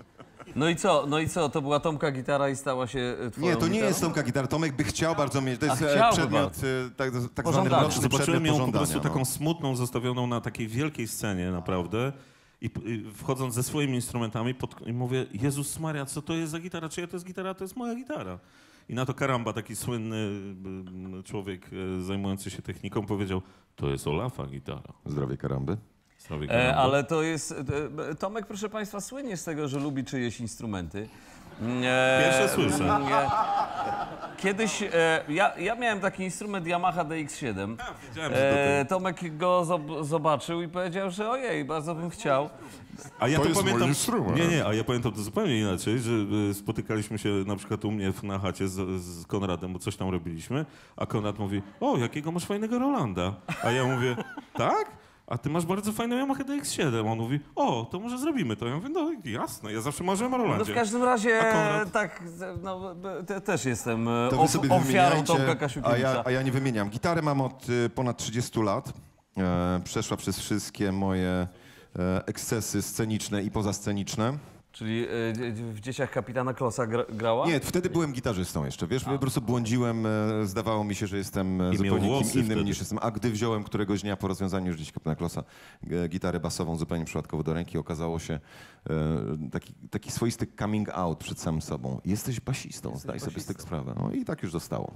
No i co? No i co? To była Tomka gitara i stała się e, twoją Nie, to nie gitarą? jest Tomka gitara. Tomek by chciał bardzo mieć. To jest A e, chciałby przedmiot, bardzo. e, tak, tak zwany Pożądanie. roczny przedmiot Zobaczyłem ją po pożądania. prostu taką No. smutną, zostawioną na takiej wielkiej scenie naprawdę i, i wchodząc ze swoimi instrumentami pod, i mówię, Jezus Maria, co to jest za gitara? Czyja to jest gitara? To jest moja gitara. I na to Karamba, taki słynny y, człowiek y, zajmujący się techniką, powiedział, to jest Olafa gitara. Zdrowie Karamby. Zdrowie E, Karamby. ale to jest... E, Tomek, proszę państwa, słynie z tego, że lubi czyjeś instrumenty. E, Pierwsze słyszę. E, kiedyś... E, ja, ja miałem taki instrument Yamaha D X siedem. wiedziałem, że do tego. E, Tomek go zob- zobaczył i powiedział, że ojej, bardzo bym chciał. A ja To to, jest mój pamiętam. instrument. Nie, nie, a ja pamiętam to zupełnie inaczej, że y, spotykaliśmy się na przykład u mnie w- na chacie z, z Konradem, bo coś tam robiliśmy, a Konrad mówi, o, jakiego masz fajnego Rolanda. A ja mówię, tak? A ty masz bardzo fajną Yamaha D X siedem. On mówi, o, to może zrobimy to. Ja mówię, no jasne, ja zawsze marzyłem o No Rolandzie. w każdym razie A Konrad? tak, no, te, też jestem e, To wy of, sobie ofiarą wymieniajcie, Tomka a Kasiukiewicza. ja, a ja nie wymieniam. Gitarę mam od y, ponad trzydziestu lat. E, przeszła przez wszystkie moje e, ekscesy sceniczne i pozasceniczne. Czyli e, w Dzieciach Kapitana Klosa gra, grała? Nie, wtedy byłem gitarzystą jeszcze, wiesz, po prostu błądziłem, e, zdawało mi się, że jestem e, I miał zupełnie kim włosy innym wtedy. niż jestem, a gdy wziąłem któregoś dnia po rozwiązaniu już Dzieci Kapitana Klosa e, gitarę basową zupełnie przypadkowo do ręki, okazało się e, taki, taki swoisty coming out przed samym sobą. Jesteś basistą, Jesteś zdaj sobie z tego basistą. sprawę. No i tak już zostało.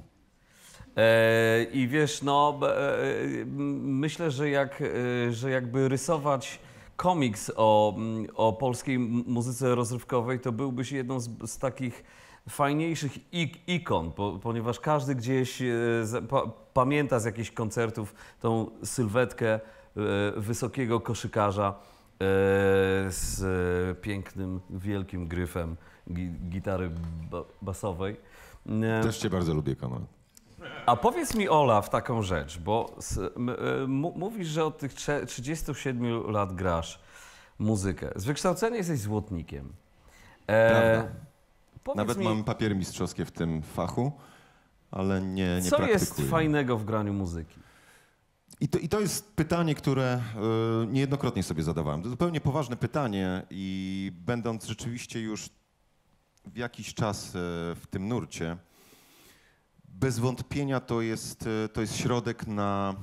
E, I wiesz, no, e, m, myślę, że, jak, e, że jakby rysować komiks o, m, o polskiej m- muzyce rozrywkowej, to byłbyś jedną z, z takich fajniejszych ik- ikon, po, ponieważ każdy gdzieś e, z, pa, pamięta z jakichś koncertów tą sylwetkę e, wysokiego koszykarza e, z e, pięknym, wielkim gryfem gi, gitary ba, basowej. E, Też cię bardzo lubię, Konrad. A powiedz mi, Olaf, taką rzecz, bo s, m, e, m, mówisz, że od tych trze- trzydziestu siedmiu lat grasz muzykę. Z wykształcenia jesteś złotnikiem. E, Prawda. powiedz Nawet mi, mam papiery mistrzowskie w tym fachu, ale nie, nie co praktykuję. jest fajnego w graniu muzyki? I to, I to jest pytanie, które y, niejednokrotnie sobie zadawałem. To zupełnie poważne pytanie i będąc rzeczywiście już w jakiś czas y, w tym nurcie, bez wątpienia to jest, y, to jest środek na,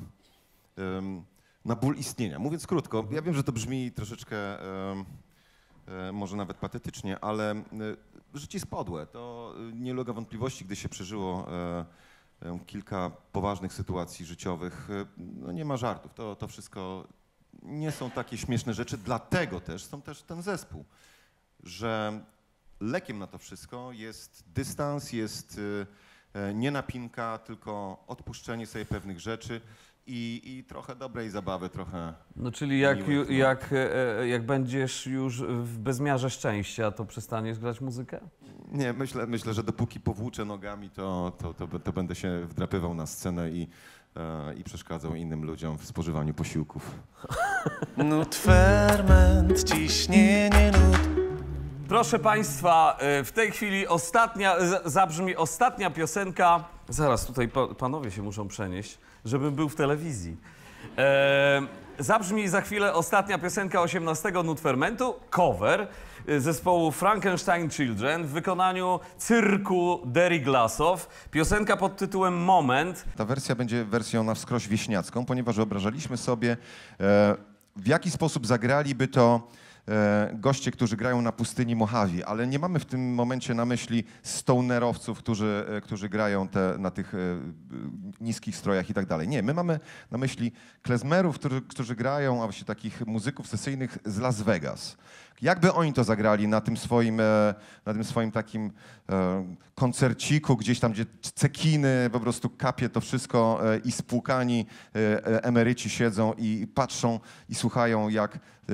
ym, na ból istnienia. Mówiąc krótko, ja wiem, że to brzmi troszeczkę ym, y, może nawet patetycznie, ale y, życie jest podłe. To y, nie ulega wątpliwości, gdy się przeżyło y, y, kilka poważnych sytuacji życiowych. Y, no nie ma żartów. To, to wszystko nie są takie śmieszne rzeczy. Dlatego też są też ten zespół, że lekiem na to wszystko jest dystans, jest y, y, nie napinka, tylko odpuszczenie sobie pewnych rzeczy i, i trochę dobrej zabawy, trochę. No czyli jak, miłych, ju, no. jak, e, jak będziesz już w bezmiarze szczęścia, to przestaniesz grać muzykę? Nie, myślę, myślę, że dopóki powłóczę nogami, to, to, to, to będę się wdrapywał na scenę i, e, i przeszkadzał innym ludziom w spożywaniu posiłków. Nut, ferment, ciśnienie nut. Proszę Państwa, e, w tej chwili ostatnia, z- zabrzmi ostatnia piosenka. Zaraz tutaj pa, panowie się muszą przenieść, żebym był w telewizji. E, zabrzmi za chwilę ostatnia piosenka osiemnastego Nut Fermentu, cover e, zespołu Frankenstein Children w wykonaniu cyrku Derry Glassow. Piosenka pod tytułem Moment. Ta wersja będzie wersją na wskroś wieśniacką, ponieważ wyobrażaliśmy sobie, e, w jaki sposób zagraliby to e, goście, którzy grają na pustyni Mojave, ale nie mamy w tym momencie na myśli stonerowców, którzy, e, którzy grają te, na tych e, niskich strojach i tak dalej. Nie, my mamy na myśli klezmerów, którzy, którzy grają, a właściwie takich muzyków sesyjnych z Las Vegas. Jakby oni to zagrali na tym swoim, e, na tym swoim takim e, koncerciku, gdzieś tam, gdzie cekiny, po prostu kapie to wszystko e, i spłukani e, e, emeryci siedzą i patrzą i słuchają, jak e,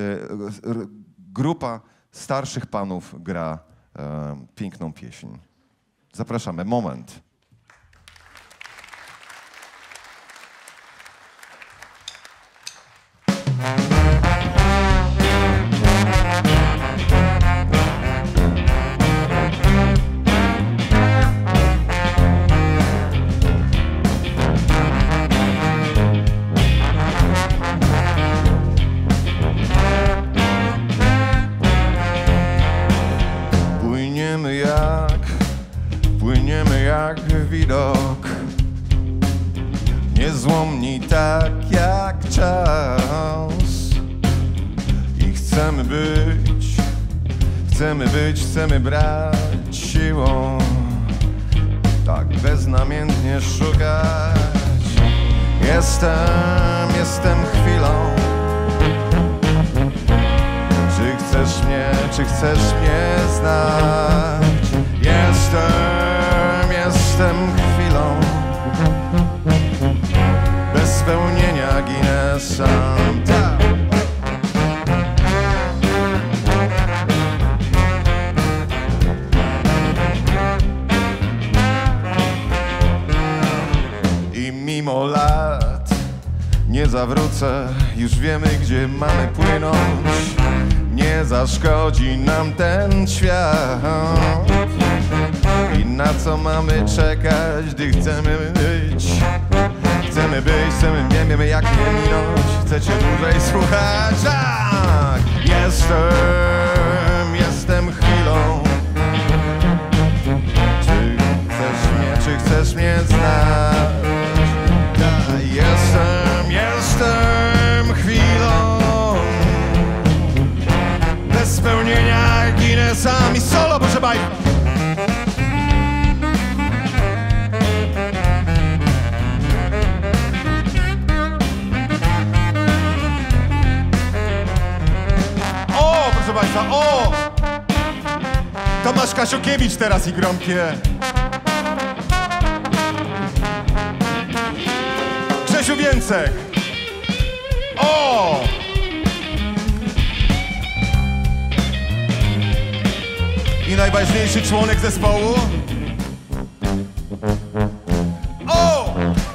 r, grupa starszych panów gra e, piękną pieśń. Zapraszamy. Moment. jak widok, niezłomni tak jak czas. I chcemy być, chcemy być, chcemy brać siłą, tak beznamiętnie szukać. Jestem, jestem chwilą. Czy chcesz mnie, czy chcesz mnie znać? Jestem, jestem chwilą. Bez spełnienia ginę sam. Tak. I mimo lat nie zawrócę, już wiemy, gdzie mamy płynąć. Nie zaszkodzi nam ten świat. I na co mamy czekać, gdy chcemy być? Chcemy być, chcemy, nie wiemy jak nie minąć. Chcecie dłużej słuchać? Tak! Jestem, jestem chwilą. Czy chcesz mnie, czy chcesz mnie znać? Tak, jestem, jestem chwilą. Bez spełnienia ginę sam i solo, proszę Państwa. O, proszę Państwa, o! Tomasz Kasiukiewicz teraz i gromkie. Grzesiu Więcek. O! I najważniejszy członek zespołu. O!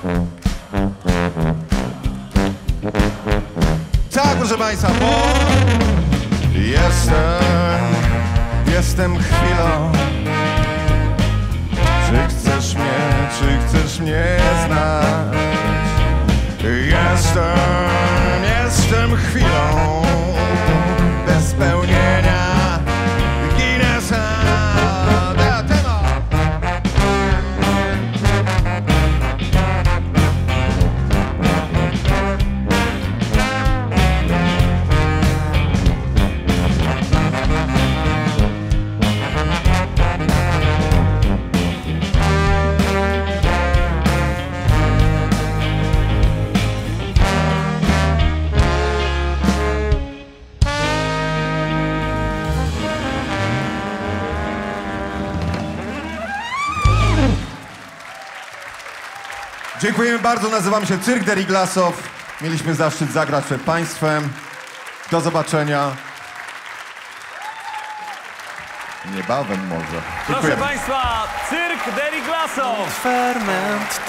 Tak, proszę Państwa, bo jestem, jestem chwilą. Czy chcesz mnie, czy chcesz mnie znać? Jestem, jestem chwilą. Bez spełnienia ginę sam. Dziękujemy bardzo, nazywam się Cyrk Deriglasow. Mieliśmy zaszczyt zagrać przed Państwem. Do zobaczenia. Niebawem może. Proszę Dziękujemy. Państwa, Cyrk Deriglasow. Ferment,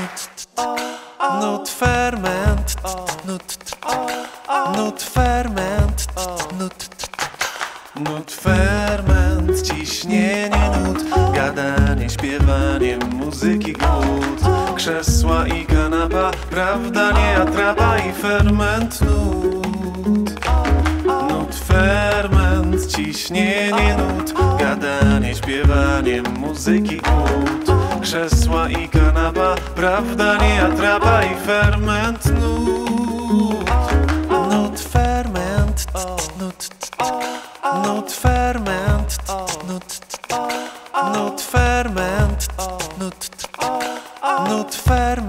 nut ferment, nut, nut ferment, nut, nut ferment, ciśnienie nut, gadanie, śpiewanie, muzyki głód, krzesła i kanapa, prawda nie atrapa i ferment nut, nut ferment, ciśnienie nut, gadanie, śpiewanie, muzyki głód, krzesła i kanapa, prawda nie atrapa i ferment nut, nut ferment, nut, nut ferment, nut, nut ferment, nut, nut ferment.